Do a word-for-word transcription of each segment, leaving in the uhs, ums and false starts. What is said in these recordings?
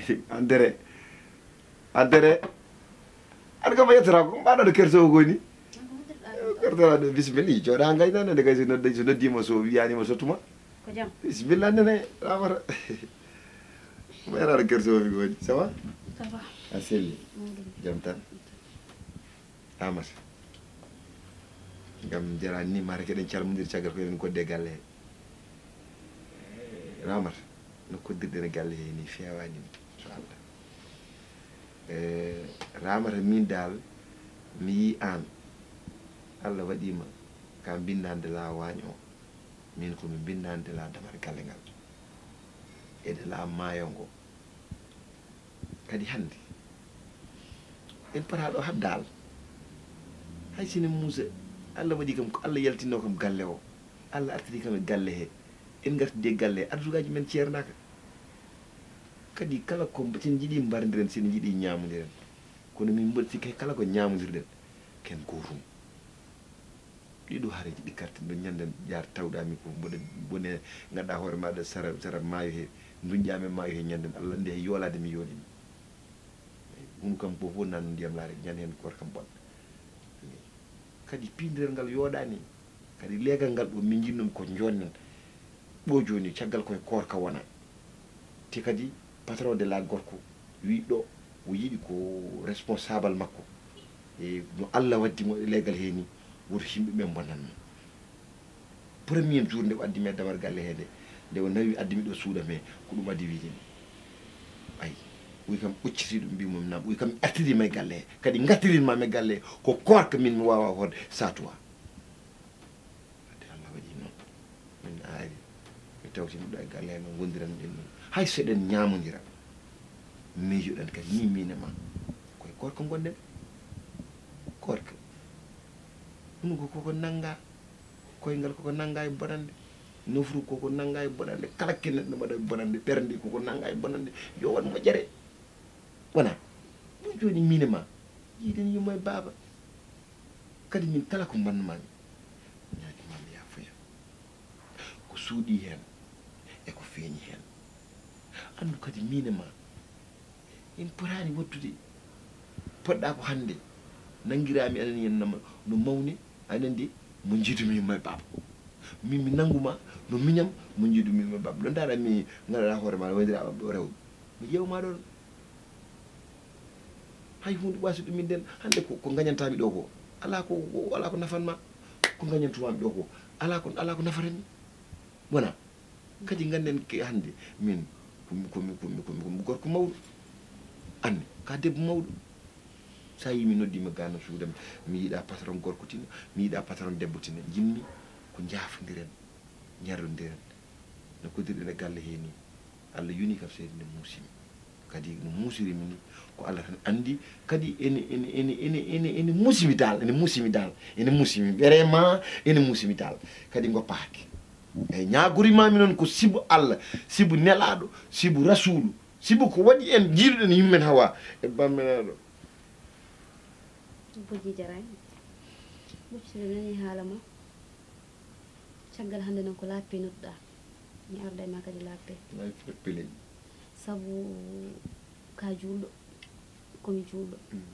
andere andere an kama yettata ko mbaɗa ɗo kersowo goni kertoɗa bisimilla jooɗa gaynane nde kay so noddi so noddima so wiyanima sottuma ko jam bisimilla nene ramata mayraɗo kersowo mi goni ça va ça va a selli jam tan amata gam jarani ni mata keɗen calmodir caggal ko eɗen kodde galle he ramata no koddirɗen e galle he ni fewani so allah e ramata min dal mi yi an allah waɗima ka bindande la wañi o min komi bindande la damar galle ngal ede la maayo ngo kadi hande en pata ɗo habdal hay sine muusa allah waɗi kam ko allah yaltinno kam galle o allah artiri kam e galle he en gartide galle he arsugaji men ceernaka kadi kala ko sen jiiɗi mbardiren sen jiiɗi ñamodiren kono min mbaɗi sikki kala ko ñamodirɗen ken gotum ɗiɗo haareji ɗi karten ɗo ñanden jaar tawɗami ko mboɗe bone gadda hoore maɗa sara sara maayo he duñƴami maayo he ñanden allah nde yoolade mi yoolimi ɗum kam fof fof nanno ndiyam laare ñande hen goto kam bonɗa kadi pindirel ngal yooɗani kadi leegal ngal ɗo min jinnomi ko jonnen ɓo joni caggal koye korka wona te kadi patron de la gorko wi ɗo o yiɗi ko responsable makko e no allah waddimo e leegal he ni woto yimɓe ɓe bonanmo premier jour nde o addimi e damar galle he nde nde o nawi addimi ɗo suuɗam he ko ɗum addi wiidemi ayi ɓuy kam ɓocciti ɗum mbimomi nam ɓuy kam mi artirima e galle he kadi gattirinmami e galle he ko korka min mi wawa horde satuwa ade allah waɗi noon min aari mi tawtimiɗo e galle he no gondiran ɗen ɗum hay seɗen ñamodira miijoɗen kadi ni mine ma koye korka gonɗen korka ɗum ko koko nanga koyngal koko nanga e bonande nofru koko nanga e bonande kala keneɗo waɗa e bonande ɓernde koko nanga e bonande yo wat moƴƴere wona ɗum joni mine ma yiiden yummo e baaba kadi min kala ko mbannumami ñaajumami yafoya ko suuɗi hen e ko feeñi hen andu kadi mine ma en potani wattude poɗɗa ko hande nanguirami anen yen nama no mawni anen de mo jiidumi yummo e baaba min mi nanguma no miñam mo jiidumi yummo e baaba ɗon dara mi ganduɗa hoore ma wandiraɓam ɗo rewɓe mi ƴewma ɗon hay hunde ɓaasi ɗum min nden hande ko gañantami ɗo ko ala ko ala ko nafanma ko gañantumami ɗo ko ala ko ala ko nafatami wona kadi ganden ke hande min komi komi komi komi komi gorko mawɗo anne ka debbo mawɗo sa yi mi noddima gano suudam mi yiiɗa patron gorko tino mi yiiɗa patron debbo tino jinmi ko jaafodiren jarodiren no koddirɗen e galle he ni allah yoni kam seedi nde muusimi kadi no muusirimi ni ko allah tan andi kadi ene ene ene ene ene ene muusimi dal ene muusimi dal ene muusimi vraiment ene muusimi dal kadi goppaki eyyi ñagorimami noon ko sibu allah sibu nelaɗo sibu rasulu sibu ko waɗi en jiiruɗen yimmen hawa e bammenaɗo boji jarani ɓuccide nani haala ma caggal hande noon ko laappe nodduɗa mi arda e ma kadi laappe peleñ saabu ka julɗo komi julɗo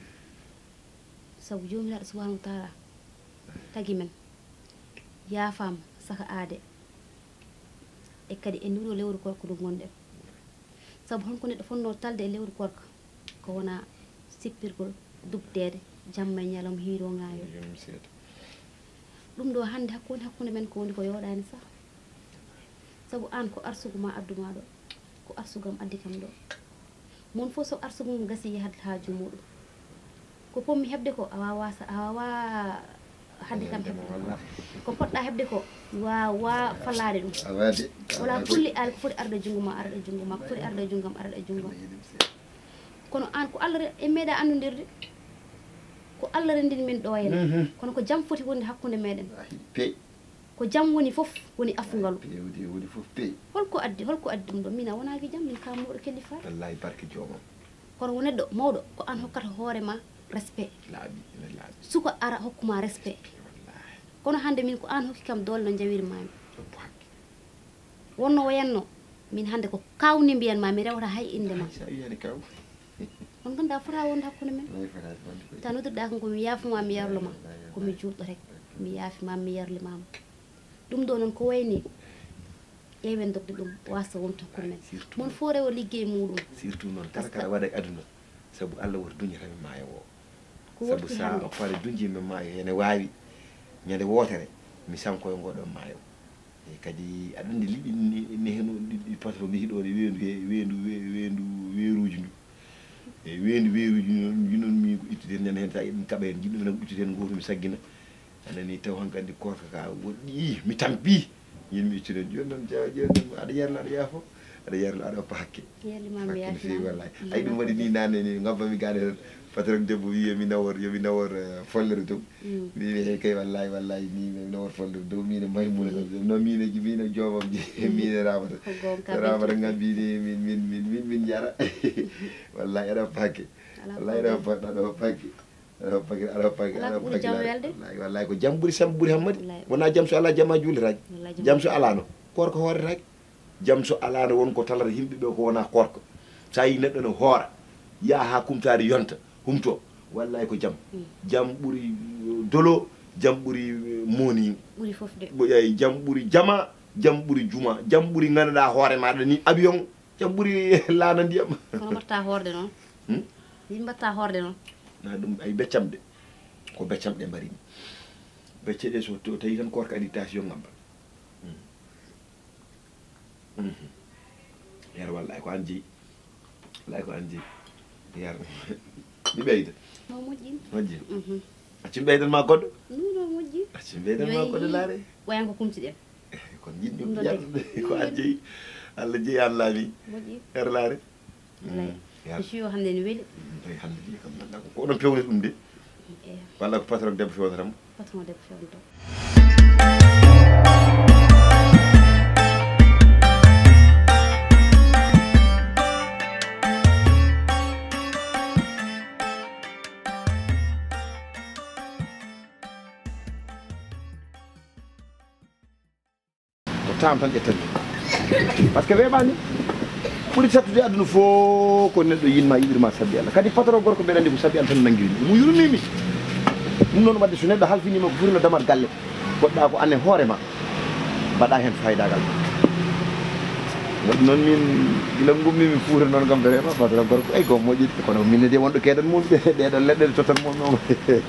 saabu jomiraɗo subahanahu wa taala tagui men yaafama saka aade e kadi e ndiɗo lewru korko ɗum gonɗen saabu honko neɗɗo fonno talde e lewru korka ko wona sippirgol dubdede jamma e ñalawma hiiro ngayo ɗum ɗo hande hakkude hakkude men ko woni ko yoɗani sah saabu an ko arsugu ma adduma ɗo ko arsugam addi kam ɗo mon fof so arsugu mum gasi yahad haaju muɗum ko pommi hebde ko a wawa a wawa hadde kam hebde ko poɗɗa hebde ko wawa fallade ɗum wala kulli al ko foti arde jungo ma arde jungo ma ko foti arde junggam arde junggam kono an ko allah e meeɗa andodirde ko allah rendini men ɗo henna kono ko jaam foti wonde hakkude meɗen ko jaam woni foof woni afugalu woni foof peeyi holko addi holko addi ɗum ɗo min a wonaki jaam min ka mawɗo kellifa wallahi barke joomam kono wo neɗɗo mawɗo ko an hokkata hoorema respect laaɓi ene laaɓi suko ara hokkuma respect kono hande min ko an hokki kam doole no jawirmami wonno wayanno min hande ko kawni mbiyan ma mi rewta hay inde ma sa yiyani kaw on ganda fota wonde hakkude men tan noddirɗa kan komi yaafuma mi yarluma komi juuɗɗo rek mi yaafima mi yarlimama ɗum ɗo noon ko wayni ƴeewen dogde ɗum wasa wonta hakkude men mon fo rewo liggey muɗum surtout noon kala kala waɗa e aduna saabu Allah woto duñatami maayo o ko saabu worti sa hande o pare duñjimi maayo ene wawi ñande wotere mi sankoye ngoɗon maayo e kadi aɗa andi liɗɗi ne hen ɗiɗi patron mi hiɗo wendu wendu wendu weeruji ndu e wendu weeruji noon jinon mi ko ittude ñande hen sa ɗum kaɓa hen jiɗɗumi tan ittude hen goto mi saggina anani taw hankkandi korka ka woɗɗi mi tampi yimɓe ittude joni noon jawa joni noon aɗa yarla aɗa yaafo aɗa yarla aɗa oppa hakke yarlimama mi hakke no fewi yaafima wallay ay ɗum waɗi ni nane ni gabbami gane tan patron debbo wi yomi nawor yomi nawor follere dow mbimi hey kay wallahi wallahi ni mi nawor follere dow mine maymuna kam no mine mine joomam ji mine ramata ramata gambini min min min min min jara wallahi aɗa oppa hakke wallahi aɗa oppa aɗa oppa hakke aɗa oppa hakke aɗa oppa hakke aɗa oppa hakke wallahi wallahi ko jam ɓuuri sam ɓuuri hammadi wona jam so ala jamma juuliraki jam so alano korko hooretaki jam so alano wonko talata yimɓe ɓe ko wona korko sa yi neɗɗo no hoora yaa ha kumtade yonta humto wallahi ko jam jam ɓuuri dolo jam ɓuuri moni ɓuuri fof de ɓoƴay jam ɓuuri jama jam ɓuuri juma jam ɓuuri ganduɗa hoore maɗa ni avion jam ɓuuri laana ndiyam kono mbatta horde noon yim mbatta horde noon na ɗum ay beccam de ko beccam ɗe mbarimi becce ɗe so tawi tan korka aɗi tension ngamba yar wallahi ko an jeeyi wallahi ko an jeeyi yar mi ɓeyda no moƴƴi moƴƴi accimi ɓeydan ma goɗɗo no moƴƴi accimi ɓeydan ma goɗɗo laare ɓoyan ko kumtiɗen kon jiɗmi yarde ko an jeeyi Allah jeeyi an laami moƴƴi yar laare wallahi siyo hande ne weeli tawi hande jeeyi kam nanda ko oɗon pewne ɗum de walla ko patron debbo fewnatamo patron debbo fewnata tam tan ƴettani par ce que weeɓani ɓuuri sattude aduna fof ko neɗɗo yinma yiɗirma sabbi Allah kadi patron gorko mbeɗa andi ko sabbi Allah tan nanguiri mo yurmimi ɗum noon wadde so neɗɗo halfinima ko furino damat galle goɗɗa ko anne hoorema mbaɗa hen faydagal waɗi noon min gila gummimi fuure noon kam vraiment patron gorko ey ko moƴƴi kono minne de wonɗo keeɗan mum ɗeɗon leɗɗe totan mum noon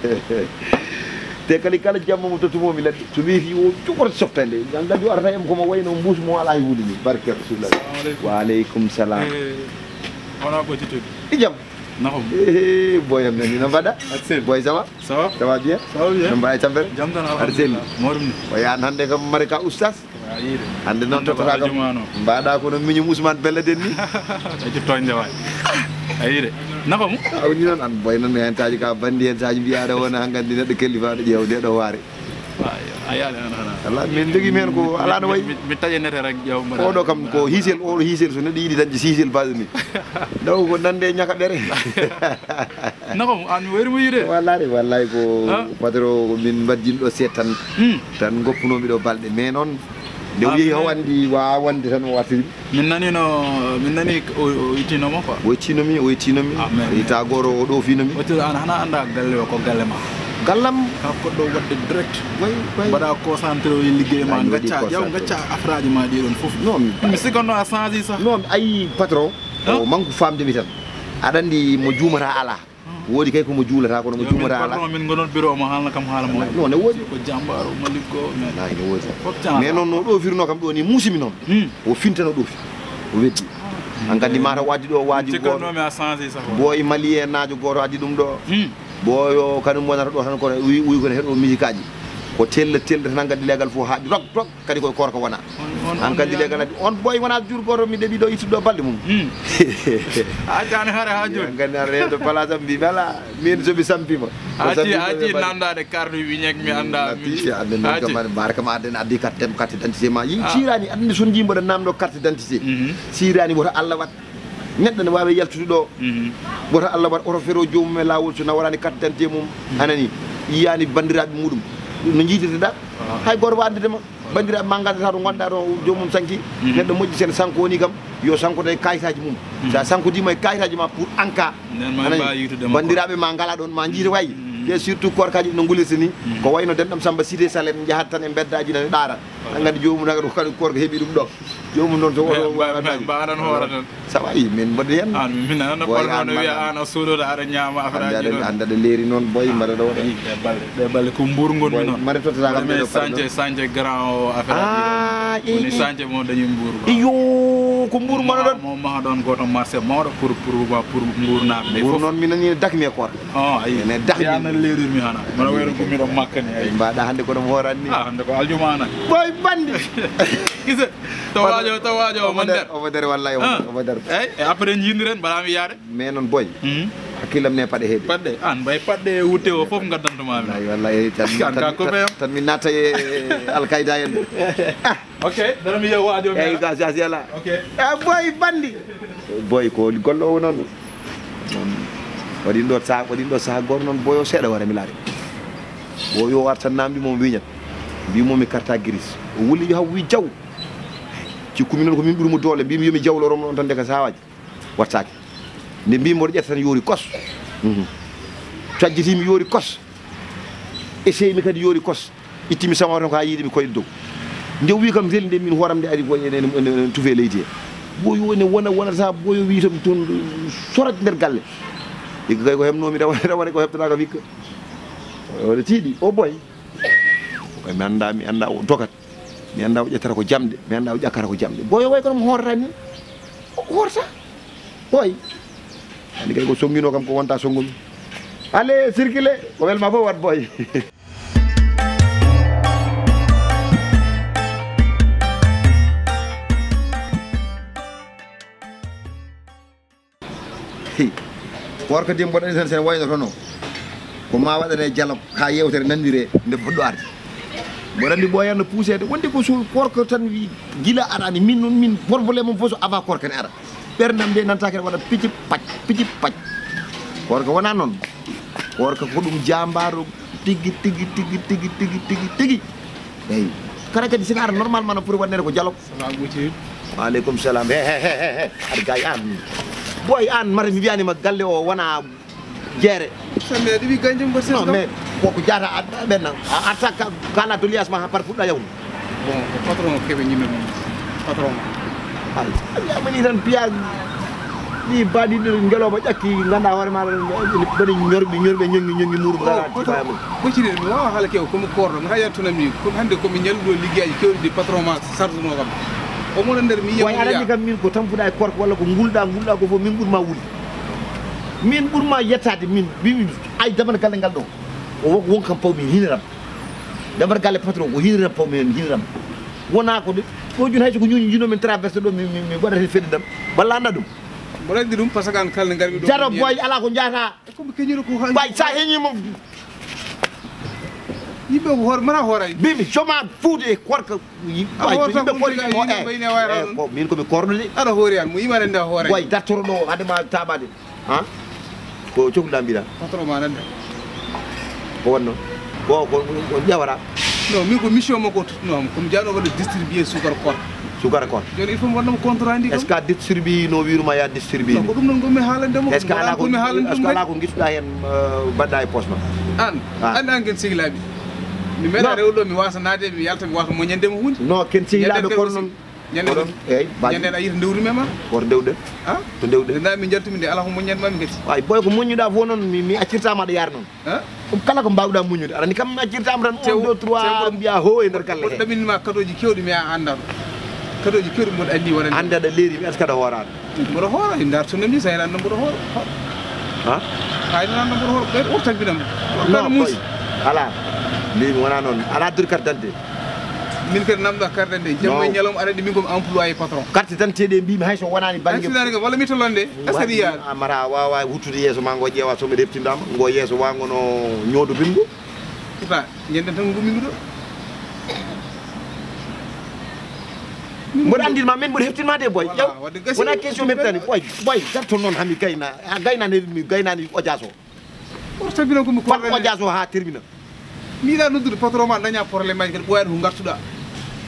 te kali kala jamma mo tottumomi leɗɗe so weeti o cuɓoto softande gandi o arata em komo wayno mbuus mo ala e hunde ni barke rasulullah waaleykum salam wona ɓoccitude i jam nakom boyam nani no mbaɗɗa boy ça va ça va ça va bien ça va bien no mbawi tampere jam tan aɗa selli moɗum ni o yahan hannde kam mari ka oustas yiide hannde noon tottata kam mbaɗa kono miñum Ousmane Bella den ni aji toñde waay a yiide nafa mu awni noon an boy noon hen taji ka bandi hen saji mbiyaɗa wona hankkandi neɗɗo kellifaɗo ƴeew ndeɗo waare a yaade an hana ala min jogui men ko ala no wayi mi taƴanete rek ƴeew mbaɗa oɗo kam ko hiisel oɗo hiisel so neɗɗo yiiɗi dañde siisel baɗo ni daw ko nande ñaka ɓere nafa mu an mi wayri mo yiide wallari wallahi ko patron ko min mbaddiɗo ɗo seet tan tan goppunomi ɗo balɗe mais noon nde o yeehi o wandi wawa wonde tan o wartiri min nani no min nani o ittinomo quoi o ittinomi o ittinomi ita goro o ɗofinomi wottiɗo an hana anda galle o ko galle ma gallam ka koɗɗo wadde direct way way mbaɗa concentré o e liggey ma gacca ƴeew gacca affaire aji ma ɗiɗon foof non mi siganno a change sah non ayi patron o manque famdemi tan aɗa andi mo juumata ala woodi kay komo juulata kono mo juumata ala patron min gonon bureau mo haalna kam haala mo non ne woodi ko jambaro mo liggo wallahi ne woodi fof can mais noon no ɗofirno kam ɗo ni muusimi noon o fintano ɗofi o weddi an kandi mata waddi ɗo waaji goto sigannomi a change sah boy malien najo goto addi ɗum ɗo boyo kañum wonata ɗo tan kono wi wi kono heɗo musique aji ko telle telle tan an kadi legal fof haaɗi rok rok kadi koye korko wona an kadi legal addi on boy wona jour goto mi ɗeɓi ɗo ittuɗo balɗe mum a jani haare ha joni an kandi an rewde place am mbimi ala min somi sampima aci aci nandade carte wiñek mi anda mi ande noon kam barka ma adden addi carte tem carte d'identité ma yi sirani andi son jimboɗo namɗo carte d'identité sirani woto Allah wat neɗɗo ne wawi yaltude ɗo woto Allah wat oto fero jomum e lawol so nawarani carte d'identité mum anani yiyani bandiraɓe muɗum no jiiteteɗa hay goto wandidema bandira mangade ta do gonda do jomum sanki neddo moƴƴi sen sanko woni kam yo sanko tay kayitaji mum sa sanko dima e kayitaji ma pour anka bandiraɓe ma ngala ɗon ma jiita way te surtout korkaji no ngulirta ni ko wayno denɗam Samba Cité Salem jahat tan e beddaji nane ɗaara angandi jomum naga ɗo kadi korko heeɓi ɗum ɗo jomum noon to oɗo mbaɗan hoore tan ça va yi min mbaɗi hen an min nana parno wiya an a sodoɗo aɗa ñaama affaire aji anda ɗa leeri noon boy mbaɗa ɗo ɗe balle ɗe balle ko mbuur gonmi noon mbaɗa tottata kam mais sanje sanje grand o affaire aji woni sanje mo dañi mbuur iyo ko mbuur mono ɗon mo maha ɗon goto marché mawɗo pour pour pour mbuur naɓe ɓe mbuur noon min nani dakmi e koor o ayi ene dakmi leerirmi hana mbaɗa wayno gummiɗo makka ni ay mbaɗa hannde kono mo horanni ah hannde ko aljuma nani boy bandi gise tawajo tawajo mon der omo der wallahi omo der eyyi e après jindiren mbaɗami yaade mais noon boy hakkillam ne paɗe heeɗi paɗɗe an mbay paɗɗe wutte o foof gaddantuma mi wallahi tan min natta e alkayda en ok dara mi yew wadio eyyi gas gas yala ok e boy bandi boy ko gollowo noon waɗin ɗo sa waɗin ɗo saha goto noon boyo seeɗa wara mi laari o yo war tan namdi momo wiñat mbimomi carte grise o wulli yo haw wi jaw cikkumi noon ko min ɓuurimo doole mbimi yomi jawloromo noon tan de ka sawaji wattaki nde mbimi mboɗo ƴetta tan yoori kos cajjitimi yoori kos essayé mi kadi yoori kos ittimi samaro tan ko ha yiiɗimi koyɗe dow nde wi kam tel nde min hooram nde ari koye tuufe leydi he boyo ne wona wonata boyo wi tam toon sorat nder galle hikka kay ko hemnomi rawane ko heɓtata ko hikka oɗo tiiɗi o boy koy mi anda mi anda o dogat mi anda o ƴettata ko jamɗe mi anda o ƴakkata ko jamɗe boyo way kono mo horata ni o horta boy andi kay ko songuino kam ko wonta songumi allez circulé ko welma fof wat boy worko de mboɗani tan sen waynotono ko ma waɗane dialogue ha yewtere nandire nde fuɗɗo arde mboɗo andi ɓoyanno poussede wonde ko so korko tan wi guila aɗani min noon min probléme mum fof so avant korko ne ara ɓerdam nde nantake waɗa picci pac picci pac korko wona noon korko ko ɗum jambaro tigui tigui tigui tigui tigui tigui tigui eyyi kala kadi sina ara normalement no pour waɗnede ko dialogue waaleykum salam he he he he aɗa gayi an boy an mara mi wiyanima galle o wona jeere sande ɗiɓi ganjum ko non mais koko jata ɓenna a atta kala to liyas ma par fuɗɗa yawnu bon ko patron o keɓe ñimmi ɗum patron ay wiyamani tan piya ɗi baɗiɗo ngeloba ƴakki ganda hoore maɗa baɗi ñorɓi ñorɓe ñongi ñongi muɗum garayamum ɓoccide mi wawa haala kew komi korɗo mi hayattunami ko hannde komi ñalluɗo liggueji kewɗi ɗi patron ma sarduno kam o mono nder mi way aɗa kam min ko tampuɗa e korko walla ko gulɗa gulɗa ko fof min ɓuurma wuli min ɓuurma yettade min mimi ay damal galle ngal ɗo o won kam pawmi hiniram damal galle patron ko hiniram pawmi hen hiniram wona ko de ɗo joni hayso ko ñuñi jino min traversé ɗo mi waɗata fedde dam walla anda ɗum mboɗa andi ɗum par ce que an kalne garmi ɗo jaro boy ala ko jata komi keñiɗo ko way sa heñima yimɓe ko hoore mana hoorani mbimi joma fuude e korka yimɓe ko min komi korɗude aɗa hoori an mo yimani ande a hoorani way dartoro ɗo hadema taɓade han ko cohluɗa mbiɗa patron ma nande ko wonno ko ko ƴewata non min ko mission makko tuttunoma komi jaaɗo waɗa distribué sukara korka sukara korka joni il faut mi waɗnamo contrat ndi est ce que a distribue no wiruma ya distribue ko ɗum noon gomi haalandemo est ce que ala ko gomi est ce haalandum que ala ko guittuɗa hen mbaɗɗa e poste ma an andi an ken sehilaɓe mi meeɗa rewɗo mi wasa naade mi yalta mi wasa moñandemo hunde non ken sehilaɓe kono noon ñande eyyi ñande a yita ndewrumi ma koto ndewɗen han to ndewɗen nda min jaltumi nde ala ko moññanmami kadi way boy ko moññuɗa fof noon mi accirtama aɗa yaara noon han ɗum kala ko mbawɗa muñude aɗa andi kam mi accirtama tan un deux trois mbiya ho e nder galle he ɗaminima kadoji kewɗi mi a andan kadoji kewɗi mboɗo andi wonani ande aɗa leeri mi est ce que aɗa hoorani mboɗo hoora dartunem ni sa yiɗanno mboɗo hoora ha ha yiɗanno mboɗo hoora ɓeyɗo ɓurtanbinam non boy ala mbimi wona noon ala dur carte d'identité min kadi namɗa carte d'identité jamma e ñalawma aɗa andi min komi employé patron carte d'identité ɗe mbimi hayso wonani banggue accident kam walla mi tolonde est ce que ɗi yaade amata wawa wuttude yeeso ma ngo ƴeewa somi reptindama ngo yeeso wangono ñoodo bingo pourtant ñanden tan gummimi ɗo mboɗo andinma min mboɗo heftinma de boy ƴew wadde gasi wona question mi heftani boy boy darto noon hami gayna a gaynani mi gaynani audience o ɓurtanbinam komi pat audience o ha termina mi yiɗa noddude patron ma daña probléme aji kadi ɓoyani ko gartuɗa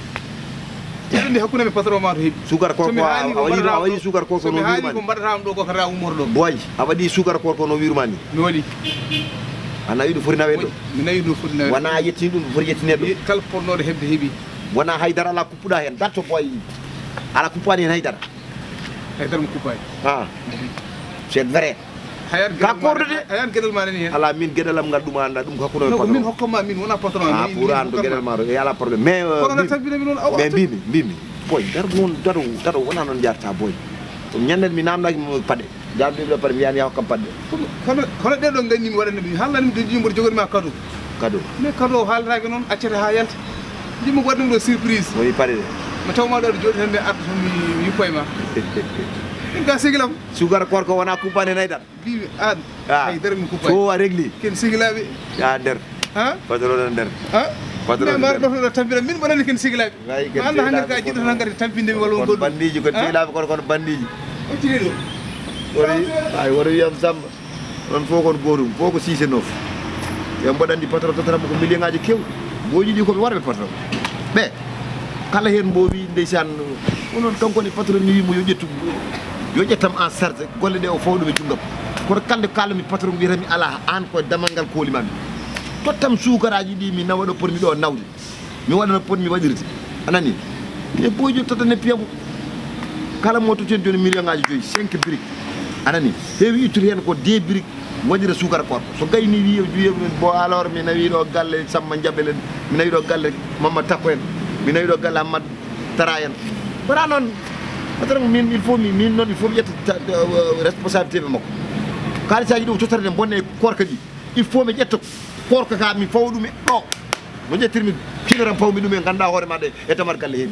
ceɗonde hakkude me patron ma to heeɓi sukar ko ko a waɗi a waɗi sukar ko ko no haali ko wirmani mbaɗatama ɗo ko kata ummor ɗo boy a waɗi sukar ko ko no wirmani mi waɗi a nawi ɗum foti naweɗo mi nawi ɗum foti naweɗo wona yettini ɗum ɗum foti yettineɗo kala ponnoɗo heɓde heeɓi wona haydara ala kuppuɗa hen darto boy ala kuppani hen haydara haydara mo kuppani ah c'est vrai hayat ka korde de hayat gueɗal ma nani hen ala min gueɗalam ngal ɗum anda ɗum hakkuno non min hokkama min wona patron ah pour ando gueɗal ma e ala probléme mais kono tabbinami noon awa mais mbimi mbimi boy dar noon daɗo daɗo wona noon jarta boy ɗum ñanden mi namdaki mo paɗe jamdeɓe paɗe mi yani yaw kam paɗe kono kono ɗeɗo gandimi waɗanami haallanimi de jimboto jogonima cadeau cadeau mais cadeau haalatake noon accete ha yalta jimmo waɗanimi ɗo surprise moyi paɗe de mi tawma ɗo aɗa jooɗi tan mi arta tan mi yuppoye ma min ka sigilam sugar koor ko wona kuppani haydara mbimi an haydara mi kuppani fo a régli ken sigilaɓe ya nder ha patron nder ha patron mais mbaɗa ɗo ɗo tampira min mbaɗani ken sigilaɓe Way ken anda hankkadi ka sehilaɓe jiɗata hankkadi tampindemi walla kono goɗɗum bandiji ko sehilaɓe kono kono bandiji o tiri ɗo wori ay woto wiyam samba on fof kon gotum fof ko six et neuf ɓe mbaɗandi patron totanamo ko million ngaji kewɗi mboji ɗi koɓe warɓe patron ɓe kala hen mbowi ndeysan onon kankone patron mi wimo yo ƴettu yo ƴettam en charge golle ɗe o faw ɗum e junggam kono kalde kalami patron wiyatami ala an koye damal ngal kolimami tottam sukaraji ɗi mi nawa ɗo pot mi ɗo nawde mi waɗano pot mi waɗirde anani e boyjo totane piyamo kala mo toten joni million ngaji joyyi cinq briques anani heewi ittude hen ko deux briques waɗira sukara korko so gayni wi juye bo alors mi nawi ɗo galle Samba Diabel en mi nawi ɗo galle Mamma Takko en mi nawi ɗo galle Hamad Tara en wona noon patron min il faut mi min noon il faut mi ƴetta responsabilité ɓe makko kalisaji ɗi o tottata bonne e korka ɗi il faut mi ƴetta korka ka mi fawa ɗum e ɗo no ƴettirmi kinoram pawmi ɗum e ganduɗa hoore maɗa e tamar galle heeɓi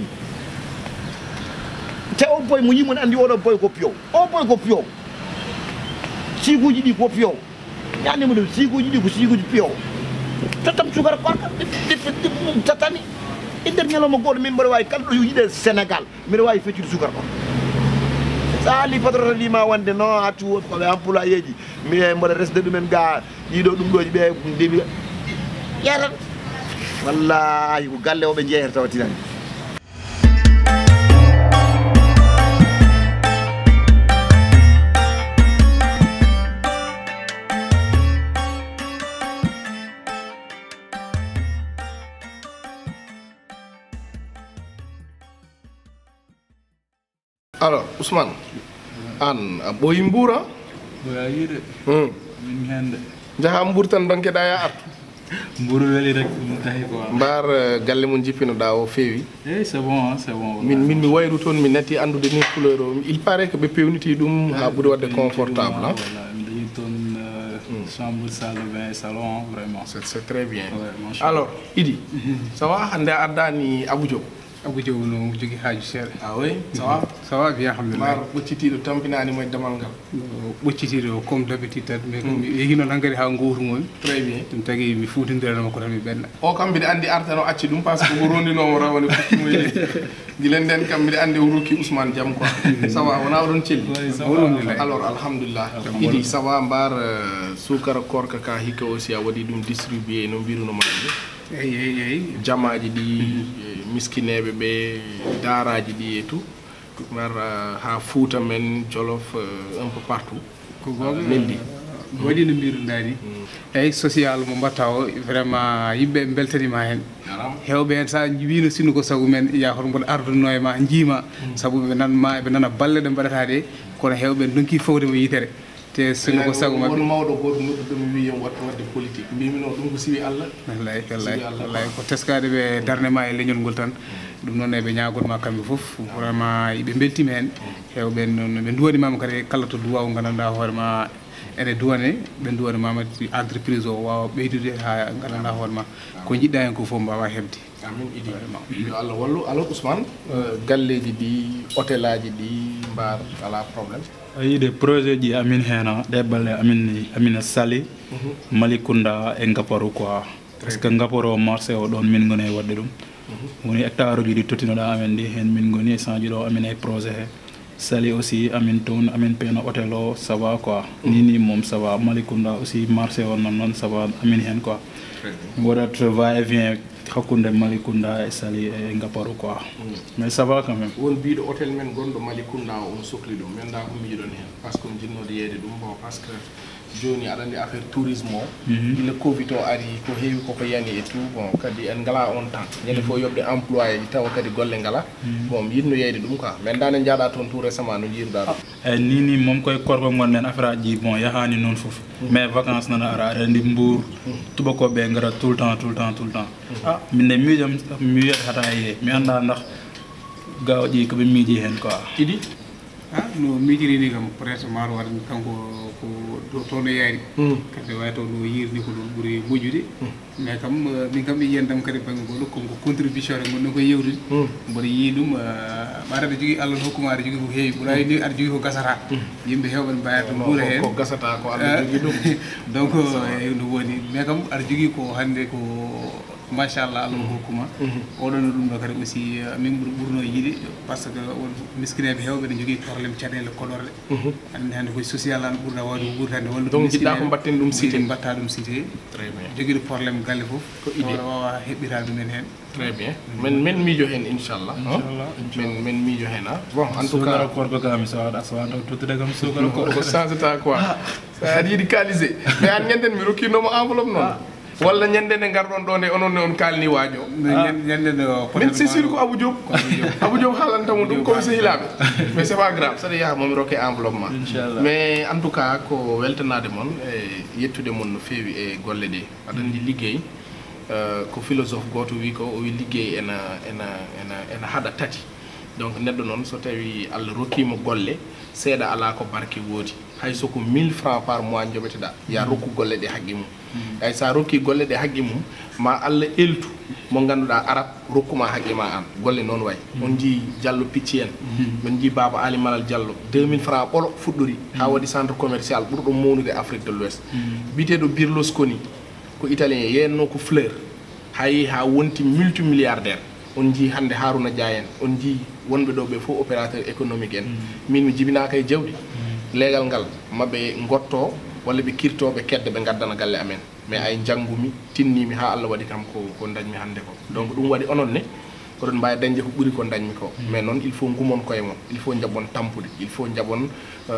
te o boy mo yimon andi oɗo boy ko piyow o boy ko piyow siguji ɗi ko piyow ñandimo ɗum siguji ɗi ko siguji piyow tottam sukara korka ɗiɗi tatani e nder ñalawma goto min mbaɗa wawi kala ɗo yiɗe Sénégal mbiɗa wawi feccude sukara korka sa haali patron lima wonde non accu koɓe employé ji mi mbaɗa resde ɗumen ga ɗiɗo ɗum ɗoji ɓe ndewi ƴetan wallahi ko galle oɓe jeeher tawa tinani alors Ousmane an a ɓooyi Mbour a ɓoya yiide min hende jaha Mbour tan donkeɗa ya artu Mbour weli rek ɗum tahi quoi mbar galle mo jippinoɗa o feewi eh c'est bon c'est bon min min mi wayru toon mi natti andude ni couleur o il paraît que ɓe pewniti ɗum ha ɓuuri wadde confortable voilà mi dañi toon chambre salle de bain salon vraiment c'est c'est très bien ouais, alors Idi ça va hande a addani Abou Diop Abou Diop no jogi haaju seeɗa ah oui ça va ça va bien alhamdulillah mar ɓoccitiɗo tampinani moye damal ngal ɓoccitiɗo comme d'habitude tan mais comme yehi noon hankkadi ha gowtumomi très bien ɗum tagui mi fuutindiranoma ko tan mi ɓenna o kam mbiɗa andi artano acci ɗum par ce que ko rondinomo rawane futtimoye guilen nden kam mbiɗa andi o rokki Ousmane Diam quoi ça va wona oɗon celli alors alhamdulillah Idi ça va mbar sukara korka ka hikka aussi a waɗi ɗum distribué no mbirunoma ɗum eyyi eyyi eyyi jamaji ɗi miskineɓe ɓe daraji ɗi et tout mar ha Fouta men Jolof un peu partout ko goga neldi waɗi no mbiruɗa ni eyyi social mo mbatta o vraiment yimɓe beltanima hen hewɓe hen sa wino sinno ko saago men ya hoto mboɗo arduno e ma jiima saabu ɓe nanma ɓe nana balle ɗe mbaɗata ɗe kono hewɓe donki fawdemo yitere te sinno ko sago mabɓe won mawɗo goto nodduɗomi wi yom watta wadde politique mbimi noon ɗum ko siwi Allah wallahi wallahi wallahi ko teskade ɓe darnema e leñol ngol tan ɗum noon eɓe ñagonma kamɓe foof vraiment ɓe beltima hen hewɓe noon ɓe duwanimama kadi kala to duwaw gandanɗa hoorema ene duwane ɓe duwanimama entreprise o wawa ɓeydude ha gandanɗa hoorema ko jiɗɗa hen ko foof mbawa hebde amin Idi yo Allah wallu alors Ousmane galleji ɗi hôtel aji ɗi mbar ala probléme yiide projet ji amin hena ɗe balle amin amina sali Malicounda e Ngaparou quoi par ce que Ngaparou o marché o ɗon min goni e waɗde ɗum woni hectare uji ɗi totinoɗa amen ɗi hen min goni e sanji ɗo amin e projet he sali aussi amin toon amin peeno hôtel o ça va quoi ni ni moom ça va Malicounda aussi marché o non noon ça va amin hen quoi waɗat va et vient hakkunde Malikunda e Saly e Ngaparou quoi mais ça va quand même won biiɗo hôtel men gonɗo Malikunda on sohli ɗum mi annda ko miijiɗon heen par ce que mi jinnode yeeyde ɗum bon par ce que joni aɗa andi affaire tourisme o ille covid o ari ko heewi koko yani et tout bon kadi en ngala on temps ñande fof yoɓde employé ji tawa kadi golle ngala bon mi yiɗno yeyde ɗum quoi mais ndane jaaɗa toon tout récemment no jiiruɗa ɗum eyyi ni ni moom koye korko gonɗen affaire aji bon yahani noon foof mais vacances nana ara aɗa andi Mbour tubakoɓe ngara tout le temps tout le temps tout le temps ah minne miijam mi wiyata hata ye mi anda ndax gawƴi koɓe miiji hen quoi iɗi ah no miijiri ni kam peut être maaro waɗa kanko ko ɗo toon e yaari kadi wawi taw no yirni ko ɗum ɓuuri moƴƴude mais kam min kam mi yiyandam kadi banggue goɗo konko contribution re gonɗo koye yewtude mboɗo yii ɗum ɓaɗa aɗa jogui Allah no hokkuma aɗa jogui ko heewi ɓuurayi ni aɗa jogui ko gasata yimɓe hewɓe ne mbayata guura hen ko gasata ko Allah jogui ɗum donc no woni mais kam aɗa jogui ko hande ko machallah Allah hokkuma oɗon no ɗum ɗo kadi aussi min ɓuuri ɓurno yiiɗe par ce que on miskineɓe hewɓe ne jogui probléme caɗele koɗorɗe andi hande koye social an ɓurɗa wawde ko ɓurtande walla donc jiɗɗa ko mbatten ɗum cité mbatta ɗum cité très bien joguiɗo probléme galle foof ko idée wawa heɓɓitade ɗumen hen très bien men men miijo hen inchallah men men miijo hen a bon en tout cas korko kam mi sawat aswan taw tuttude kam sukara ko changeta quoi sa aɗa yiiɗi kalisé mais an ñanden mi rokkinomo enveloppe noon walla ñande nde garɗon ɗo nde onon ne on kalni waajo ñande nde min c'est sûr ko Abou Diop Abou Diop haalantamo ɗum komi sehilaɓe mais c'est pas grave saɗa yaha momi rokke enveloppe ma mais en tout cas ko weltanade moon e yettude moon no feewi e golle ɗe aɗa andi liggey ko philosophe goto wi ko o wi liggey ena ena ena ena haɗa tati donc neɗɗo noon so tawi Allah rokkima golle seeɗa ala ko barke woodi hay soko mille francs par mois joɓeteɗa ya rokku golle ɗe haqqi mum ay sa rokki golle ɗe haqqi mum ma Allah eltu mo ganduɗa arat rokkuma haqqi ma an golle noon way on jii Diallo Picci en min jii Baba Ali Malal Diallo deux mille francs ɓolo fuɗɗori ha waɗi centre commercial ɓurɗo mawnude Afrique de l'Ouest biteɗo Berlusconi ko italien yenno ko fleur hay ha wonti multimilliardaire on jii hande Harouna Dia en on jii wonɓe ɗo ɓe fof opérateur économique en min mi jibinaka e jawdi leegal ngal maɓe gotto walla ɓe kirtoɓe kedde ɓe gaddana galle amen mais ay janggumi tinnimi ha Allah waɗi kam ko ko dañmi hande ko donc ɗum waɗi onon ne oɗon mbawi dañde ko ɓuuri ko dañmi ko mais noon il faut gumon koye mon il faut jaɓon tampude il faut jaɓon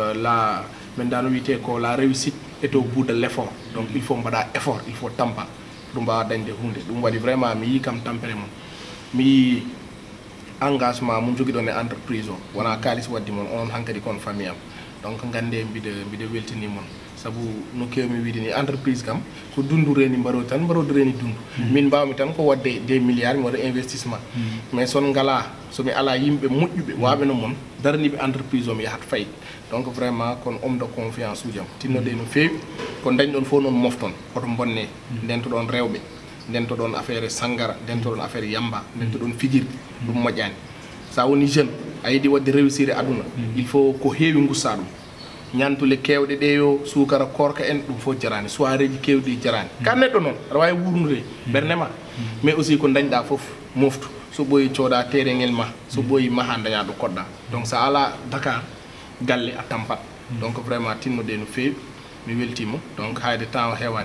la min dano wiyete ko la réussite est au bout de l' effort donc il faut mbaɗa effort il faut tampa ɗum mbawa dañde hunde ɗum waɗi vraiment mi yi kam tampere mon mi yi engagement mum jogui ɗon e entreprise o wona kalis waddi moon onon hankkadi kon famille am donc gande mbiɗa mbiɗa weltini moon saabu no kewmi wiide ni entreprise kam ko dundu reni mbaɗo tan mbaɗode reni dundu min mbawmi tan ko wadde des milliards mi waɗa investissement mais son ngala somi ala yimɓe moƴƴuɓe waɓe no moon daraniɓe entreprise o mi yahat fayi donc vraiment kon homme de confiance ujam tinnoɗe no fewi ko dañɗon fof noon mofton oto bonne ndentoɗon rewɓe ndentoɗon affaire sangara ndentoɗon affaire yamba ndentoɗon fijirde ɗum moƴƴani sa woni jeune a yiiɗi wadde réussir e aduna il faut ko heewi gussa ɗum ñantule kewɗe ɗe yo sukara korka en ɗum fof jarani soirée ji kewɗi jarani ka neɗɗo noon aɗa wawi wurnude ɓerde ma mais aussi ko dañɗa foof moftu so ɓooyi cooda terengel ma so ɓooyi maha daña ɗo koɗɗa donc sa ala Dakar galle a tampat donc vraiment tinnoɗe no fewi mi weltima donc hayde temps hewani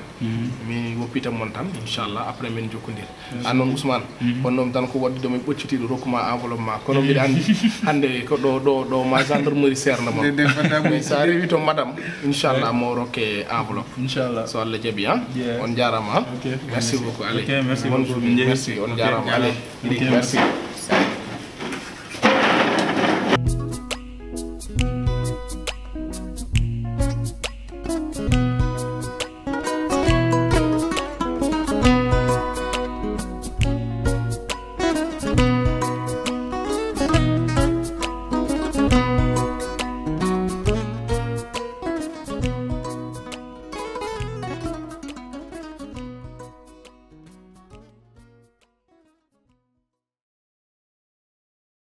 mi woppita mon tan inchallah après min jokkodir an noon Ousmane wonnomi tan ko waddude mi ɓoccitiɗo rokkuma enveloppe ma kono mbiɗa andi hande ko ɗo ɗo ɗo ma gendarmerie serna mon sa rewi to madame inchallah mo rokke enveloppe inchallah so Allah jaaɓi han on jarama merci beaucoup allez merci merci on jarama allez merci